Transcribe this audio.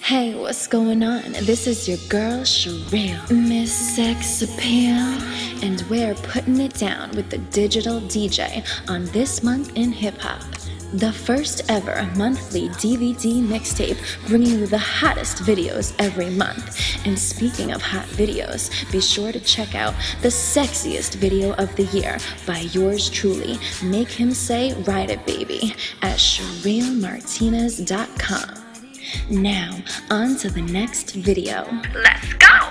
Hey, what's going on? This is your girl, Cheryl, Miss Sex Appeal, and we're putting it down with the digital DJ on This Month in Hip Hop, the first ever monthly DVD mixtape bringing you the hottest videos every month. And speaking of hot videos, be sure to check out the sexiest video of the year by yours truly, Make Him Say Ride It Baby, at CherylMartinez.com. Now, on to the next video. Let's go!